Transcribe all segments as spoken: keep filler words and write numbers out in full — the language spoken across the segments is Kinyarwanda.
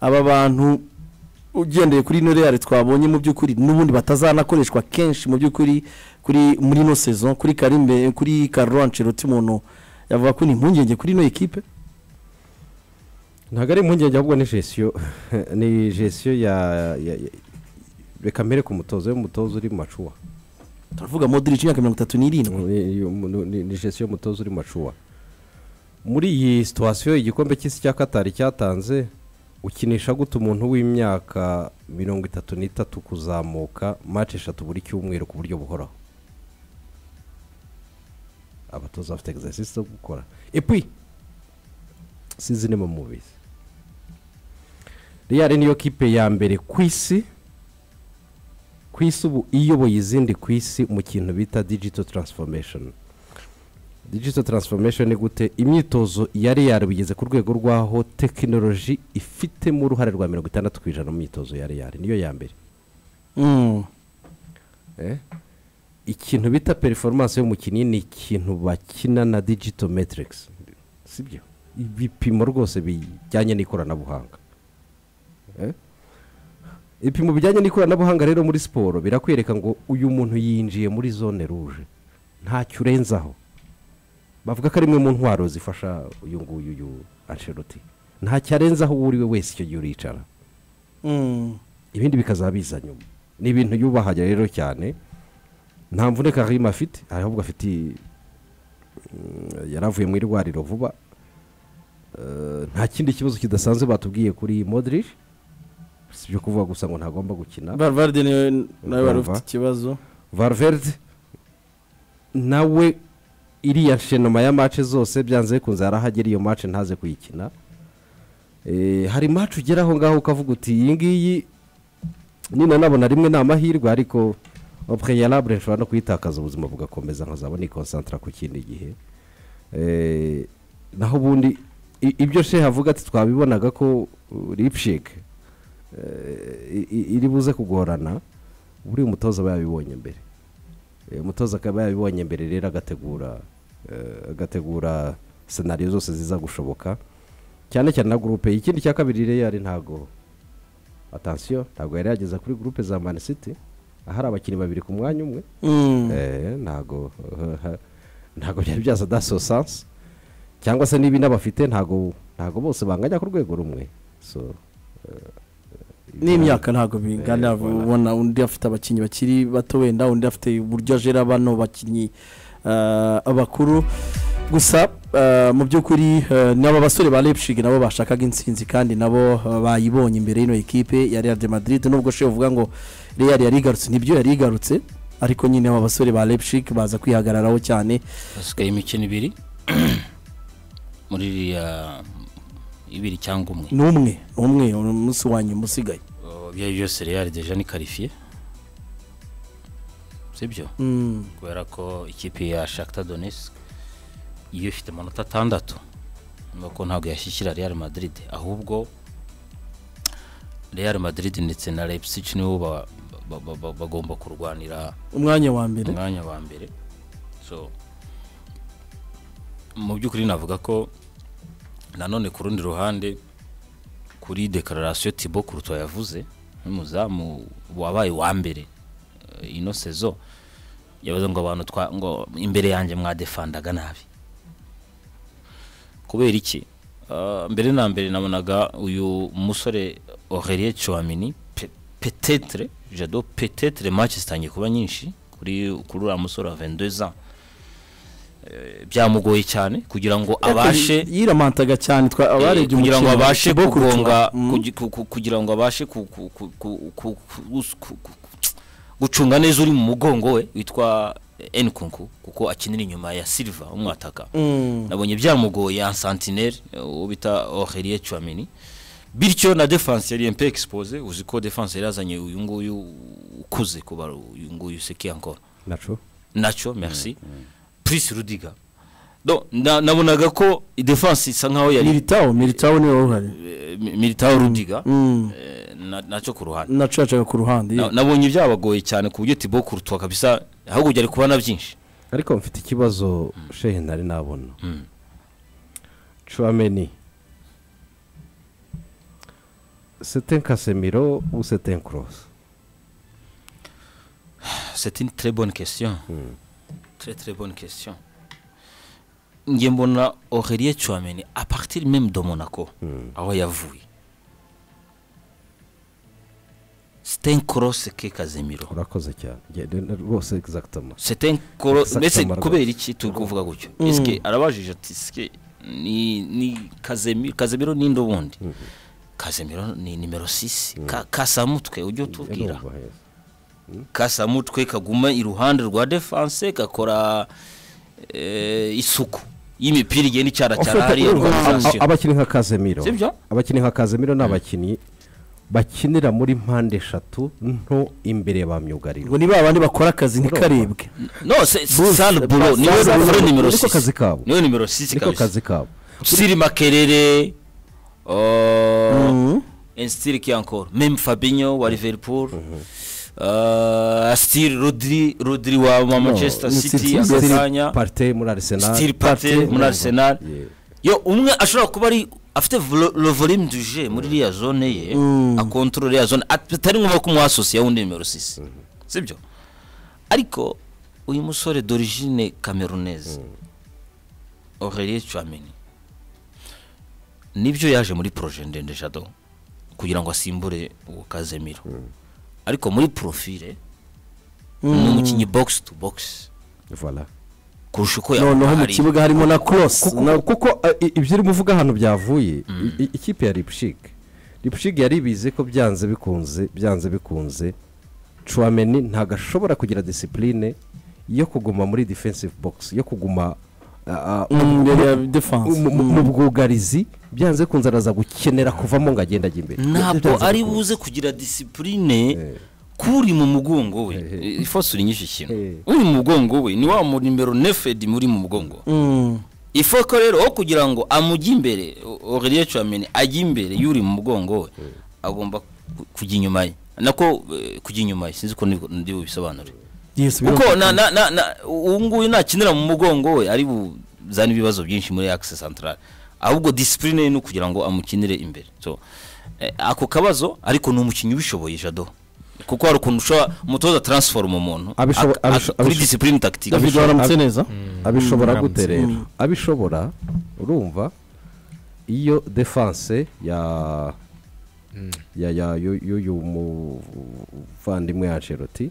aba bantu ugendeye kuri no Real twabonye mu byukuri nubundi batazanakoreshwa kenshi mu byukuri kuri muri no saison kuri Karimbe kuri Carlo Ancelotti muntu yavuga ko ni impungenge kuri no equipe ntago ari impungenge ahubwo ni gestion ni gestion ya reka mbere ku mutozo y'umutozo uri macuwa turavuga Modric y'imyaka mirongo itatu n'irindwi ni gestion y'umutozo uri macuwa muri iyi situation igikombe cy'isi cya Qatar cyatanze ukinisha gute umuntu w'imyaka mirongo itatu n'itatu kuzamuka match eshatu buri cyumweru ku buryo buhoraho abatoza bafite exercice zo gukora et puis sizine mu movies Real niyo kipe ya mbere kwisi kwisi ubu iyoboye izindi kwisi mu kintu bita digital transformation. Digital transformation ni gute imyitozo ya Real bigeze ku rwego rwaho technology ifite mu ruhare rwa mirongo itandatu ku ijana mu myitozo ya Real niyo ya mbere. Mm. Eh? Ikintu bita performance yo mukinnyi ni ikintu bakina na digital metrics. Sibyo? Ibipimo rwose bijyanye n'ikoranabuhanga. Eh? Ibipimo bijyanye n'ikoranabuhanga rero muri siporo birakwereka ngo uyu muntu yinjiye muri zone rouge. Nta cyurenzaho. Bavuga ko ari mwe mu ntwaro zifasha uyu nguyu uyu Ancelotti. Nta cyarenzaho uri we wese icyo yuricara. Mm. Ibindi bikazabiza nyuma. Ni ibintu yubahaje rero cyane. Nta mvune Karim afite, ahubwo afite yaravuye mu irwariro vuba. Nta kindi kibazo kidasanzwe batubwiye kuri Modric. Sibyo kuvuga gusa ngo ntagomba gukina. Valverde nawe wari ufite ikibazo. Valverde nawe iriya shenoma ya match zose byanze kunza arahagera iyo match ntaze kuyikina. Eh hari match ugeraho ngaho ukavuga uti iyi ngiyi nina nabona rimwe namahirwe ariko au préalable nshobora no kwitakaza ubuzima bugakomeza nkazabona ni concentra ku kindi gihe. Eh naho bundi ibyo she havuga ati twabibonaga ko Lipschik iri buze kugorana buri umutoza bayabibonye mbere. Umutoza akaba yabibonye mbere rero agategura agategura scenario zose ziza gushoboka cyane cyane na groupe ikindi cya kabiri rero yari ntago attention ntago yari yageza kuri groupe za Man City ahari abakinnyi babiri ku mwanya umwe eh ntago ntago byari byaza daso sens cyangwa se nibi nabafite ntago ntago bose banganya ku rwego rumwe so n'imyaka ntago bingana ubona undi afite abakinnyi bakiri bato wenda undi afite uburyo ajera bano bakinnyi abakuru gusa mu byukuri n'aba basore ba Leipzig nabo bashakaga intsinzi kandi nabo bayibonye imbere y'ino equipe ya Real de Madrid nubwo she uvuga ngo Real yari igarutse nibyo yari igarutse ariko nyine aba basore ba Leipzig baza kwihagararaho cyane basigaye imikino ibiri muri ya ibiri cyangwa umwe numwe umwe umunsi wanyu musigaye bya byose Real deja ni qualifié sibyo kubera ko ikipe ya Shakhtar Donetsk iyo ifite amanota atandatu nuko ntago yashyikira Real Madrid ahubwo Real Madrid ndetse na Leipzig nibo bagomba kurwanira umwanya wa mbere umwanya wa mbere so mu byukuri navuga ko nanone ku rundi ruhande kuri declaration Thibaut Courtois yavuze umuzamu wabaye wa mbere ino sezo yavuze ngo abantu twa ngo imbere yanjye mwadefandaga nabi kubera iki uh, mbere na mbere nabonaga uyu musore Aurélien Tchouameni peut-être j'ado peut-être match zitangiye kuba nyinshi kuri kuri ura musore wa vingt-deux ans byamugoye cyane kugira ngo abashe yiramantaga cyane twa abarebye kugira ngo abashe kugonga kugira ngo abashe gucunga neza uri mu mugongo we witwa Nkunku kuko akinira inyuma ya Silva umwataka nabonye byamugoye en sentinelle ubita Aurélien Tchouameni bityo na defense yari un peu exposée uziko defense yarazanye uyu nguyu ukuze kuba uyu nguyu seki encore Nacho Nacho merci Pris Rudiga donc nabonaga ko defense isa nkaho yari Militao Militao ni wowe hari Militao Rudiga nacho ku ruhande nacho acaga ku ruhande nabonye byabagoye cyane ku buryo Thibaut Courtois kabisa ahubwo byari kubana byinshi ariko mfite ikibazo shehe nari nabona Tchouameni c'est un Casemiro ou c'est un Kroos? C'est une très bonne question. Très très bonne question. Ngiye mbona Aurelien Tchouameni à partir même de Monaco aho yavuye. C'est un Kroos que Casemiro. urakoze cyane Nge- rwose exactement C'est un Kroos Exactement, mais c'est rwose. kubera iki turi kuvuga gutyo. Est-ce que arabajije ati est-ce que ni ni Casemiro Casemiro ni ndobundi. Casemiro ni numero six ka kasamutwe ujyo tubwira. Ndumva, yes. Kasamutwe kaguma iruhande rwa defense gakora eh, isuku y'imipira igenda icara cyara hari Aba- abakinnyi nka Casemiro Sibyo? abakinnyi nka Casemiro ni abakinnyi bakinira muri mpande eshatu nto imbere ba myugariro ngo niba abandi bakora akazi ntikarebwe no c'est Sal Bulo niwe Sal rufure Bulo, numero niko six kazi kabo. niwe numero six niko kabisa kazi kabo Siri Makerere euh Mhm. un style qui encore même Fabinho wa Liverpool euh style Rodri Rodri wa wa Manchester ni City City, akanya Partey muri Arsenal style Partey muri Arsenal Yeah. yo umwe ashobora kuba ari afite vo- le volume du jeu muri iriya zone ye a contrôler iriya zone atari ngombwa ko umwasosiye wundi numero six sibyo ariko uyu musore d'origine camerounaise Aurelien Tchouameni nibyo yaje muri projet ndende Jado kugira ngo asimbure uwo Casemiro ariko muri profile ni umukinnyi box to box Voilà. kurusha uko noneho mu yabahari kibuga harimo na cross kuko na- kuko eh, i- ibyo urimo uvuga hano byavuye i- i- ikipe ya Leipzig Leipzig yari bize ko byanze bikunze byanze bikunze Tchouameni ntago ashobora kugira discipline yo kuguma muri defensive box yo kuguma ah, ah, Mm, imbere ya defense mu- mu mu bwugarizi byanze kunze araza gukenera kuvamo ngo agenda ajya imbere ntabwo Byanze ari bikunze. buze kugira discipline kuri mu mugongo we ifosuri nyinshi kintu uri mu mugongo we ni wa mu numero neuf di muri mu mugongo Mm. ifoko rero aho kugira ngo amujye imbere Aurelien Tchouameni ajye imbere yuri mu mugongo we agomba ku- kujya inyuma ye nako eh, kujya inyuma ye sinzi ko ndi- ndi bubisobanure Yes, kuko birumvikana. na na na na- ubu nguyu nakinira mu mugongo we ari buzana ibibazo byinshi muri axe central ahubwo discipline ye ni ukugira ngo amukinire imbere so eh, ako kabazo ariko ni umukinnyi ubishoboye Jado kuko hari ukuntu ushobora umutoza transform umuntu Abishobo- ak- ak- abisho- kuri abisho- discipline tactique David waramutse neza abishobora Mm, gute aramutse. rero abishobora urumva iyo defense ya ya ya yo- y'uyu muvandimwe ya Ancelotti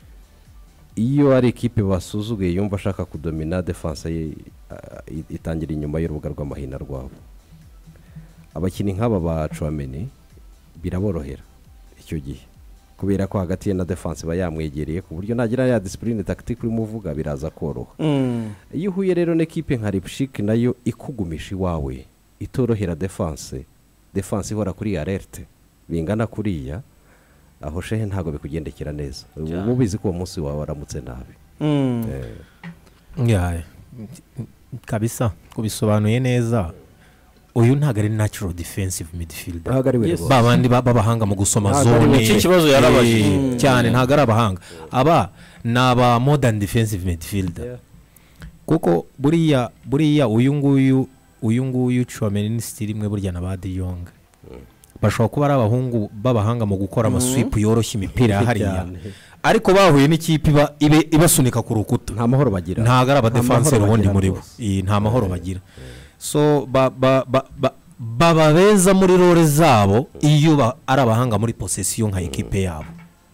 iyo ari ikipe basuzuguye yumva ashaka kudomina defense ye ah, i- itangira inyuma y'urubuga rw'amahina rwabo abakinnyi nk'aba ba Tchouameni biraborohera icyo gihe kubera ko hagati ye na defense ba yamwegereye ku buryo nagira ya discipline tactique urimo uvuga biraza koroha Mm. iyo uhuye rero n'ikipe nka Leipzig nayo ikugumisha iwawe itorohera defense defense ihora kuri alerte bingana kuriya aho shehe ntago bikugendekera neza ubu ubizi ko uwo munsi wawe waramutse nabi Mm. Yeah, kabisa kubisobanuye neza uyu ntago ari natural defensive midfielder ntago ari we Yes. rwose. ba bandi ba- b'abahanga mu gusoma Ntago ari zone we. Icyo kibazo yarabajije. Eh, cyane ntago ari abahanga aba ni aba modern defensive midfielder kuko buriya buriya uyu nguyu uyu nguyu Tchouameni ni style imwe burya na ba De Jong bashobora kuba ari abahungu b'abahanga mu gukora amasweep yoroshya imipira ya hariya Cyane. ariko bahuye n'ikipe iba- ibe- ibasunika ku rukuta nta mahoro bagira ntago ari abadefanseri Nta mahoro ubundi bagira muri bo rwose. Iyi, nta mahoro bagira so ba- ba- ba- ba- baba beza muri role zabo iyo ba- ari abahanga muri posesiyo nka ekipe yabo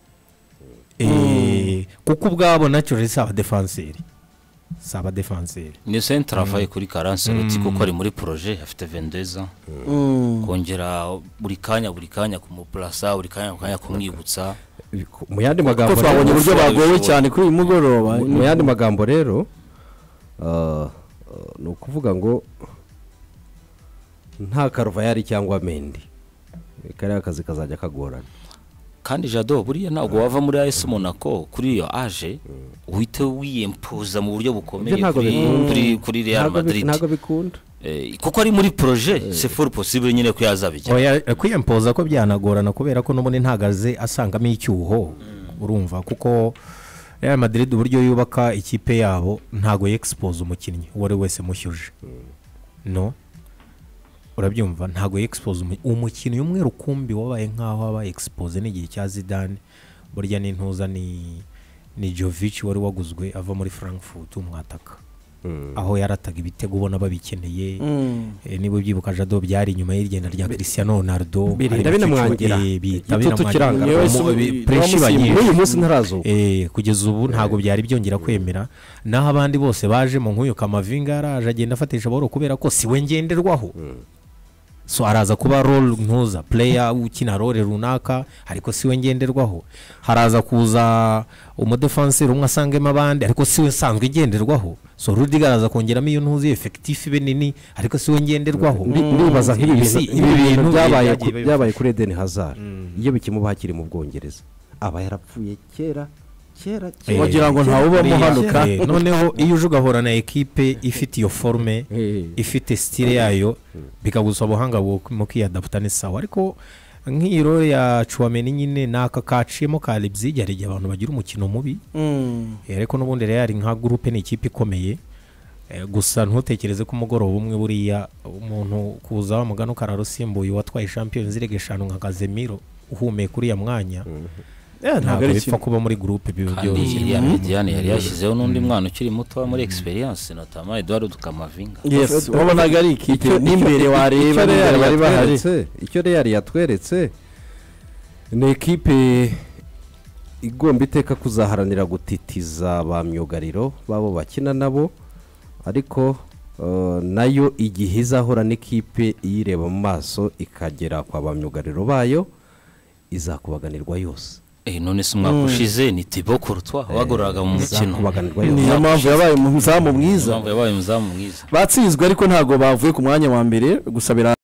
Eh, kuko ubwabo nacyo rero si abadefanseri si abadefanseri ni sen travail kuri Carancelotti kuko ari muri projet afite vingt-deux ans Mm. kongera buri kanya buri kanya kumuplasa buri kanya buri kanya kumwibutsa mu yandi ko magambo twabonye rero- uburyo bagowe cyane kuri uyu mugoroba mu yandi magambo rero ah, ah, ni ukuvuga ngo nta karuvayari cyangwa mendi kariya kazi kazajya kagorana kandi Jado buriya ntabwo wava muri A S Monaco kuri iyo age uhite wiyempuza mu buryo bukomeye Ibyo ntabwo kuri bikunda. kuri kuri Real Ntabwo bi- Madrid ntabwo bikunda Eh, kuko ari muri projet c'est fort possible nyine ko yazabijya oya kwiyempoza ko byanagorana kubera ko n'ubundi ntagaze asangamo icyuho urumva kuko Real Madrid uburyo yubaka ikipe yabo ntago yexpose umukinnyi uwo ari wese mushyuje no urabyumva ntago expose umukino umwe rukumbi wabaye nkaho wabaye expose n'igihe cya Zidane burya n'intuza ni ni Jovic wari waguzwe ava muri Frankfurt umwataka aho yarataga ibitego ubona babikeneye niba ubyibuka Jado byari inyuma y'irigenda rya Cristiano Ronaldo birinda binamwangira bitabinamwangira pressure banyije uyu munsi ntarazo eh kugeza ubu ntago byari byongera kwemera naho abandi bose baje mu nkuyo Kamavinga yaraje agenda afatisha boro kubera ko siwe ngenderwaho so araza kuba role ntuza player ukina role runaka ariko siwe ngenderwaho haraza kuza umudefenseur umwe asangemo abandi ariko siwe sanzwe ngenderwaho so Rudiger araza kongeramo iyo ntuzi effective benini ariko siwe ngenderwaho ndibaza nk'ibi bintu ibi bintu byabaye byabaye kuri Eden Hazard iyo bikimuba hakiri mu Bwongereza aba yarapfuye kera kera wagira ngo ntawe ubamo hanuka noneho iyo uje ugahora na equipe ifite iyo forme ifite style yayo bikagusaba ubuhanga mu kwiyadapta ni sawa ariko nk'iro ya Chouameni nyine naka kaciyemo ka Leipzig hari igihe abantu bagira umukino mubi ariko n'ubundi Real nka groupe ni ikipe ikomeye gusa ntutekereze ko umugoroba umwe buriya umuntu kuza wamugana ukararusimbuye watwaye Champions League eshanu nka Casemiro uhumeka kuri ya mwanya ntabwo bipfa kuba muri groupe byoroshye kandi ya Mediane yari yashyizeho n'undi mwana ukiri muto muri experience notama Eduardo Camavinga yes wabonaga ari ikipe n'imbere wareba bari baharitse icyo Real yatweretse ni equipe igomba iteka kuzaharanira gutitiza ba myugariro babo bakina nabo ariko nayo igihe izahora n'ikipe iyireba mu maso ikagera kwa ba myugariro bayo izakubaganirwa yose eh none se umwaka ushize ni Thibaut Courtois wagororaga mu mukino niyo mpamvu yabaye umuzamu mwiza yabaye umuzamu mwiza batsinzwe ariko ntago bavuye ku mwanya wa mbere gusabira